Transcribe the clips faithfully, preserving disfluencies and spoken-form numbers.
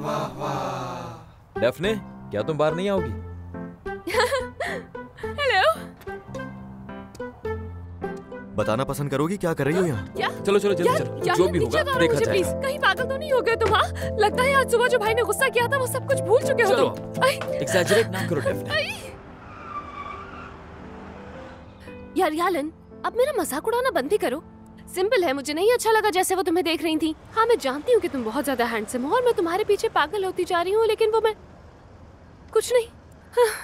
डेफ्ने, क्या तुम बाहर नहीं आओगी? हेलो। बताना पसंद करोगी क्या कर रही हो यहाँ? क्या? चलो चलो जल्दी चलो, जो भी होगा देखा जाएगा। कहीं पागल तो नहीं हो गए तुम? हाँ, लगता है आज सुबह जो भाई ने गुस्सा किया था वो सब कुछ भूल चुके हो तुम। एक्सैजरेट ना करो डेफ्ने। यार यालन, अब मेरा मजाक उड़ाना बंद ही करो। सिंपल है, मुझे नहीं अच्छा लगा जैसे वो तुम्हें देख रही थी। हाँ, मैं जानती हूँ कि तुम बहुत ज्यादा हैंडसम हो और मैं तुम्हारे पीछे पागल होती जा रही हूँ, लेकिन वो मैं कुछ नहीं। हाँ।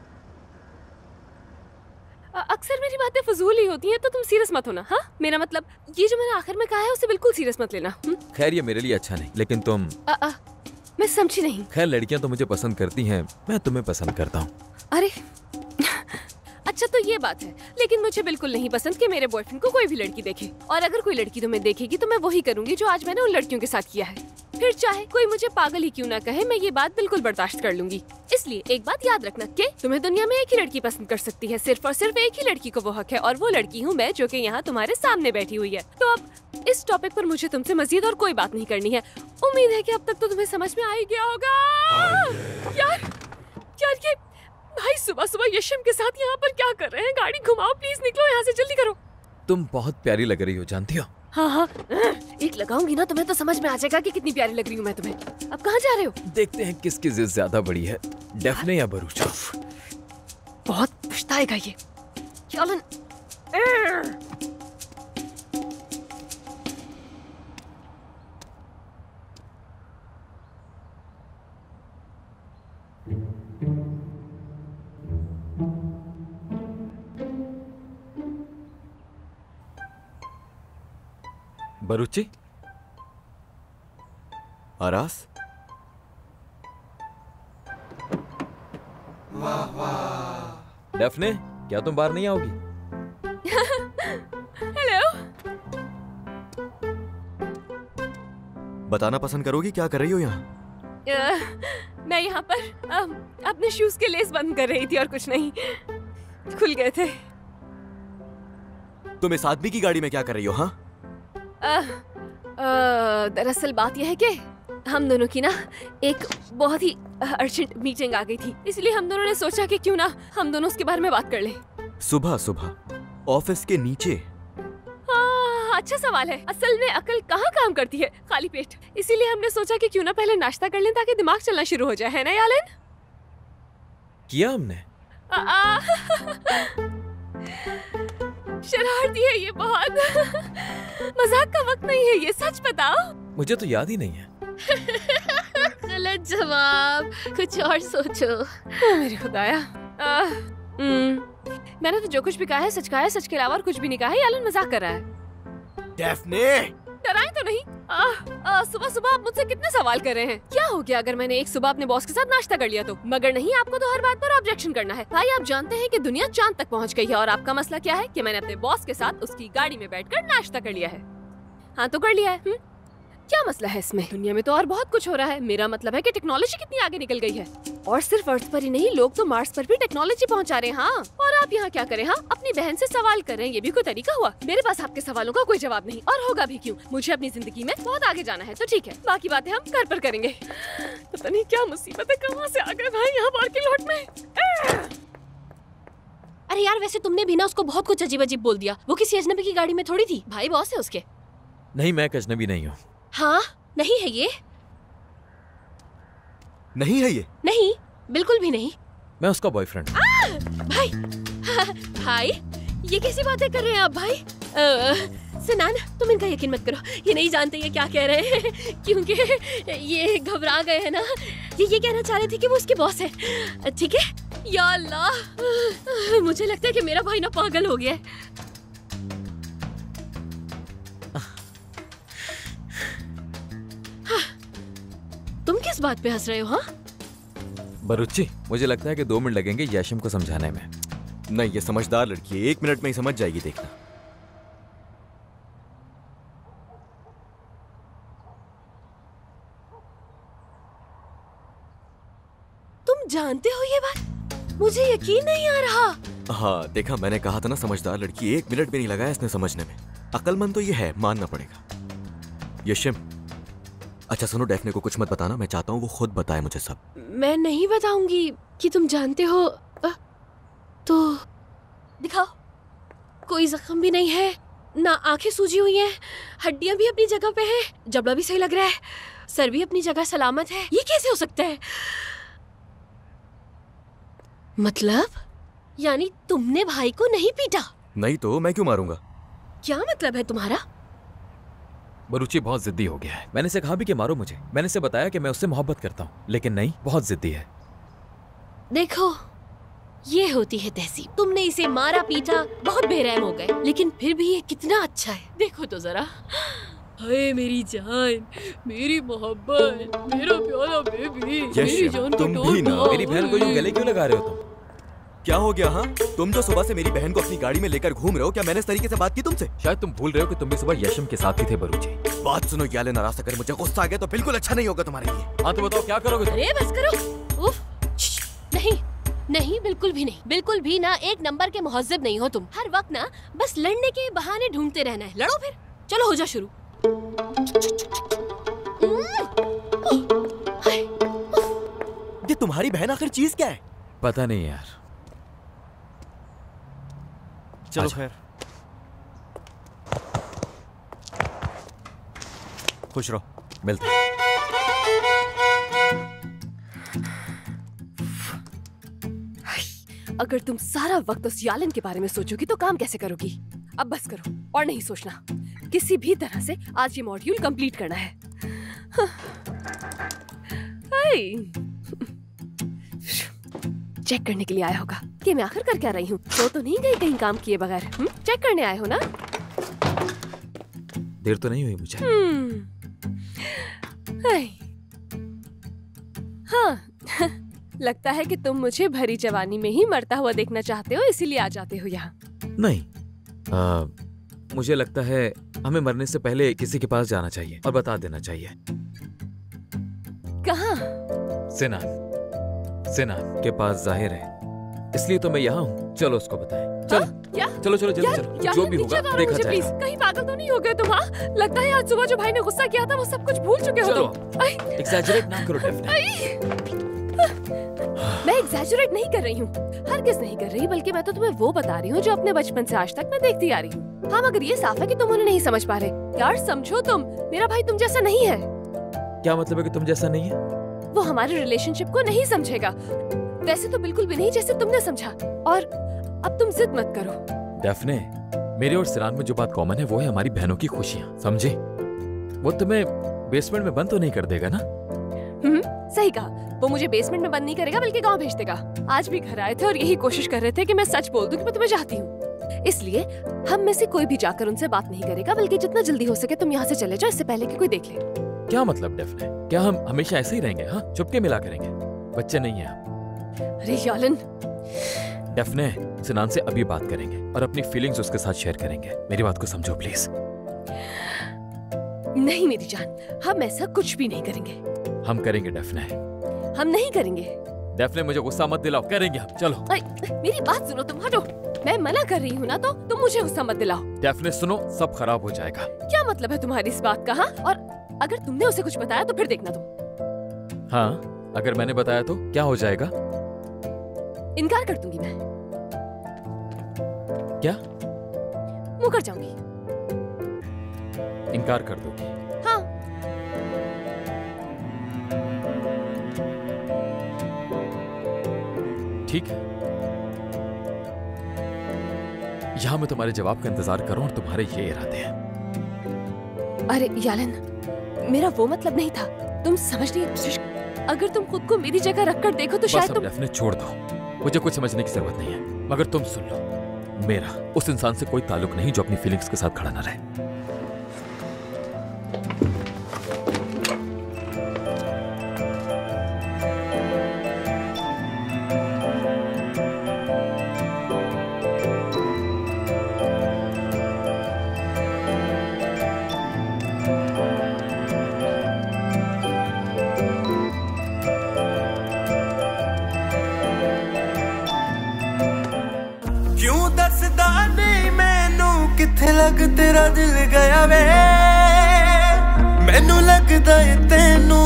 अक्सर मेरी बातें फजूल ही होती हैं, तो तुम सीरियस मत होना। हाँ, मेरा मतलब ये जो मैंने आखिर में कहा है उसे बिल्कुल सीरियस मत लेना। खैर ये मेरे लिए अच्छा नहीं, लेकिन तुम आ, आ, मैं समझी नहीं। खैर लड़कियां तो मुझे पसंद करती हैं, मैं तुम्हें पसंद करता हूँ। अरे अच्छा तो ये बात है, लेकिन मुझे बिल्कुल नहीं पसंद कि मेरे बॉयफ्रेंड को कोई भी लड़की देखे, और अगर कोई लड़की तुम्हें देखेगी तो मैं वही करूंगी जो आज मैंने उन लड़कियों के साथ किया है। फिर चाहे कोई मुझे पागल ही क्यों ना कहे, मैं ये बात बिल्कुल बर्दाश्त कर लूंगी। इसलिए एक बात याद रखना कि तुम्हें दुनिया में एक ही लड़की पसंद कर सकती है, सिर्फ और सिर्फ एक ही लड़की को वो हक है, और वो लड़की हूँ मैं, जो कि यहाँ तुम्हारे सामने बैठी हुई है। तो अब इस टॉपिक पर मुझे तुमसे मजीद और कोई बात नहीं करनी है। उम्मीद है कि अब तक तो तुम्हें समझ में आ ही गया होगा। यार यार ये भाई सुबह सुबह यशम के साथ यहाँ पर क्या कर रहे हैं? गाड़ी घुमाओ प्लीज, निकलो यहाँ से, जल्दी करो। तुम बहुत प्यारी लग रही हो, जानती हो? हाँ हाँ, एक लगाऊंगी ना तुम्हें तो समझ में आ जाएगा कि कितनी प्यारी लग रही हूँ मैं तुम्हें। अब कहाँ जा रहे हो? देखते हैं किसकी जिद ज्यादा बड़ी है, डेफ्ने या बरूचा। बहुत पछताएगा ये। यालन बरूची, आरास, डेफ्ने, क्या तुम बाहर नहीं आओगी? हेलो। बताना पसंद करोगी क्या कर रही हो यहाँ? मैं यहाँ पर आ, अपने शूज के लेस बंद कर रही थी और कुछ नहीं, खुल गए थे। तुम इस आदमी की गाड़ी में क्या कर रही हो? हाँ, दरअसल बात यह है कि हम दोनों की ना एक बहुत ही अर्जेंट मीटिंग आ गई थी, इसलिए हम दोनों ने सोचा कि क्यों ना हम दोनों उसके बारे में बात कर लें। सुबह सुबह ऑफिस के नीचे? हाँ, अच्छा सवाल है। असल में अकल कहाँ काम करती है खाली पेट, इसीलिए हमने सोचा कि क्यों ना पहले नाश्ता कर लें ताकि दिमाग चलना शुरू हो जाए, है ना यालन? किया हमने। आ, आ, शरारती है ये बहुत। मजाक का वक्त नहीं है ये, सच बताओ। मुझे तो याद ही नहीं है। गलत जवाब, कुछ और सोचो। मेरे खुदाया। आ, मैंने तो जो कुछ भी कहा है सच कहा है, सच के अलावा और कुछ भी नहीं कहा है। यालन मजाक कर रहा है। डेफ्ने, डराए तो नहीं? सुबह सुबह आप मुझसे कितने सवाल कर रहे हैं? क्या हो गया अगर मैंने एक सुबह अपने बॉस के साथ नाश्ता कर लिया तो? मगर नहीं, आपको तो हर बात पर ऑब्जेक्शन करना है। भाई आप जानते हैं कि दुनिया चांद तक पहुंच गई है, और आपका मसला क्या है कि मैंने अपने बॉस के साथ उसकी गाड़ी में बैठकर नाश्ता कर लिया है। हाँ तो कर लिया है। हुँ? क्या मसला है इसमें? दुनिया में तो और बहुत कुछ हो रहा है। मेरा मतलब है कि टेक्नोलॉजी कितनी आगे निकल गई है, और सिर्फ अर्थ पर ही नहीं, लोग तो मार्स पर भी टेक्नोलॉजी पहुंचा रहे हैं। हाँ, और आप यहाँ क्या करें? हाँ, अपनी बहन से सवाल कर रहे हैं, ये भी कोई तरीका हुआ? मेरे पास आपके सवालों का कोई जवाब नहीं, और होगा भी क्यों? मुझे अपनी जिंदगी में बहुत आगे जाना है, तो ठीक है, बाकी बातें हम घर पर करेंगे। पता नहीं क्या मुसीबत है, कहाँ से आ गए भाई यहाँ पार्किंग लॉट में। अरे यार, वैसे तुमने भी ना उसको बहुत कुछ अजीब अजीब बोल दिया। वो किसी अजनबी की गाड़ी में थोड़ी थी, भाई बॉस है उसके। नहीं, मैं एक अजनबी नहीं हूँ। हाँ, नहीं है ये। नहीं है ये? नहीं, बिल्कुल भी नहीं। मैं उसका बॉयफ्रेंड। भाई, भाई, ये कैसी बातें कर रहे हैं आप भाई? सुनान, तुम इनका यकीन मत करो, ये नहीं जानते ये क्या कह रहे हैं, क्योंकि ये घबरा गए हैं ना। ये ये कहना चाह रहे थे कि वो उसके बॉस है, ठीक है? या अल्लाह, मुझे लगता है कि मेरा भाई ना पागल हो गया है। तुम किस बात पे हंस रहे हो? हाँ बरूची, मुझे लगता है कि दो मिनट लगेंगे याशिम को समझाने में। नहीं, ये समझदार लड़की है, एक मिनट में ही समझ जाएगी, देखना। तुम जानते हो ये बात? मुझे यकीन नहीं आ रहा। हाँ देखा, मैंने कहा था ना समझदार लड़की, एक मिनट भी नहीं लगाया इसने समझने में। अक्लमंद तो ये है, मानना पड़ेगा। यशिम, अच्छा सुनो, डेफने को कुछ मत बताना, मैं चाहता हूँ वो खुद बताए मुझे सब। मैं नहीं बताऊंगी कि तुम जानते हो। अ, तो दिखाओ। कोई जख्म भी नहीं है, ना आंखें सूजी हुई हैं, हड्डियां भी अपनी जगह पे हैं, जबड़ा भी सही लग रहा है, सर भी अपनी जगह सलामत है। ये कैसे हो सकता है? मतलब यानी तुमने भाई को नहीं पीटा? नहीं तो मैं क्यों मारूंगा? क्या मतलब है तुम्हारा? बरूची बहुत जिद्दी हो गया है। मैंने इसे कहा भी कि मारो मुझे, मैंने इसे बताया कि मैं उससे मोहब्बत करता हूँ, लेकिन नहीं, बहुत जिद्दी है। देखो, ये होती है तहसीब। तुमने इसे मारा पीटा, बहुत बेरहम हो गए, लेकिन फिर भी ये कितना अच्छा है। देखो तो जरा। हाय मेरी जान, मेरी मोहब्बत, मेरा प्यारा बेबी, मेरी जान तुम को भी ना। तोड़ मेरी बहन को यूं गले क्यों लगा रहे हो तुम? क्या हो गया? हाँ, तुम जो सुबह से मेरी बहन को अपनी गाड़ी में लेकर घूम रहे हो, क्या मैंने इस तरीके से बात की तुमसे? शायद तुम भूल रहे हो कि तुम भी सुबह यशम के साथ ही थे बरूची। बात सुनो याले, नाराज अगर मुझे गुस्सा आ गया तो बिल्कुल अच्छा नहीं होगा तुम्हारे लिए। हाँ तो बताओ क्या करोगे तुम? अरे बस करो। उफ, नहीं नहीं, बिल्कुल भी नहीं, बिल्कुल भी ना। एक नंबर के मुहज्जब नहीं हो तुम। हर वक्त ना बस लड़ने के बहाने ढूंढते रहना है। लड़ो फिर, चलो हो जा शुरू। ये तुम्हारी बहन आखिर चीज क्या है? पता नहीं यार। चलो खैर, खुश रहो, मिलते हैं। अगर तुम सारा वक्त उस यालन के बारे में सोचोगी तो काम कैसे करोगी? अब बस करो और नहीं सोचना। किसी भी तरह से आज ये मॉड्यूल कंप्लीट करना है। चेक करने के लिए आया होगा कि मैं आखिर कर क्या रही हूँ। तो तो नहीं गई कहीं काम किए बगैर। हुँ? चेक करने आए हो ना? देर तो नहीं हुई मुझे? हाँ, लगता है कि तुम मुझे भरी जवानी में ही मरता हुआ देखना चाहते हो, इसीलिए आ जाते हो यहाँ। नहीं, आ, मुझे लगता है हमें मरने से पहले किसी के पास जाना चाहिए और बता देना चाहिए। कहाँ? सिनान, सिनान के पास जाहिर है, इसलिए तो मैं यहाँ हूँ। चलो उसको बताएं। चलो, क्या? चलो चलो जल्दी चलो, जो भी होगा देखा जाएगा। प्लीज, कहीं पागल तो नहीं हो गए तुम? हाँ, लगता है आज सुबह जो भाई ने गुस्सा किया था वो सब कुछ भूल चुके हो तुम। एक्सैजरेट ना करो डेफने। मैं एग्जैजरेट नहीं कर रही हूँ, हरगिज़ नहीं कर रही, बल्कि मैं तो तुम्हें वो बता रही हूँ जो अपने बचपन से आज तक मैं देखती आ रही हूँ। हाँ, मगर ये साफ है कि तुम उन्हें नहीं समझ पा रहे। यार समझो, तुम मेरा भाई तुम जैसा नहीं है। क्या मतलब है कि तुम जैसा नहीं है? वो हमारे रिलेशनशिप को नहीं समझेगा, वैसे तो बिल्कुल भी नहीं जैसे तुमने समझा। और अब तुम जिद मत करो। डेफने, मेरे और सिरान में जो बात कॉमन है वो है हमारी बहनों की खुशियाँ, समझे? वो तुम्हें बेसमेंट में बंद तो नहीं कर देगा ना? हम्म, सही कहा। वो मुझे बेसमेंट में बंद नहीं करेगा बल्कि गांव भेज देगा। आज भी घर आए थे और यही कोशिश कर रहे थे कि मैं सच बोल दूं कि मैं तुम्हें चाहती हूँ। इसलिए हम में से कोई भी जाकर उनसे बात नहीं करेगा, बल्कि जितना जल्दी हो सके तुम यहाँ से चले जाओ, इससे पहले कि कोई देख ले। क्या मतलब डेफने? क्या हम हमेशा ऐसे ही रहेंगे? हाँ, चुपके मिला करेंगे? बच्चे नहीं हैं आप। अरे यालन। डेफने, सिनान से अभी बात करेंगे और अपनी फीलिंग्स उसके साथ शेयर करेंगे। मेरी बात को समझो प्लीज। नहीं मेरी जान, हम ऐसा कुछ भी नहीं करेंगे। हम करेंगे डेफने। हम नहीं करेंगे। डेफने, मुझे गुस्सा मत दिलाओ, करेंगे हम। चलो। आई, मेरी बात सुनो, तुम हटो। मैं मना कर रही हूँ ना, तो तुम मुझे गुस्सा मत दिलाओ। डेफने सुनो, सब खराब हो जाएगा। क्या मतलब है तुम्हारी इस बात का? हाँ, और अगर तुमने उसे कुछ बताया तो फिर देखना तुम। हाँ, अगर मैंने बताया तो क्या हो जाएगा? इनकार कर दूंगी मैं। क्या? मुँह कर जाऊंगी। इनकार कर दोगी? हाँ। ठीक है, यहां मैं तुम्हारे जवाब का इंतजार करूं और तुम्हारे ये इरादे हैं। अरे यालन, मेरा वो मतलब नहीं था, तुम समझ नहीं। अगर तुम खुद को मेरी जगह रखकर देखो तो शायद तुम। डेफने छोड़ दो, मुझे कुछ समझने की जरूरत नहीं है। मगर तुम सुन लो, मेरा उस इंसान से कोई ताल्लुक नहीं जो अपनी फीलिंग्स के साथ खड़ा न रहे। लग तेरा दिल गया वे मैनू लगदा है तेनू